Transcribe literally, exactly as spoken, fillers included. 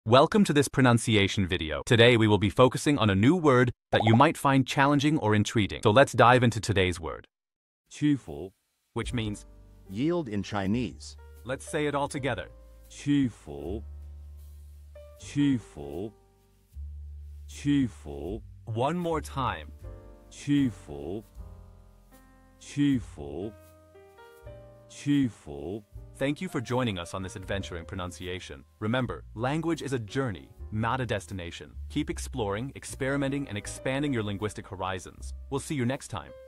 Welcome to this pronunciation video. Today we will be focusing on a new word that you might find challenging or intriguing. So let's dive into today's word, 屈服, which means, yield in Chinese. let's say it all together. 屈服,屈服,屈服, One more time. 屈服,屈服,屈服. Thank you for joining us on this adventure in pronunciation. Remember, language is a journey, not a destination. Keep exploring, experimenting, and expanding your linguistic horizons. We'll see you next time.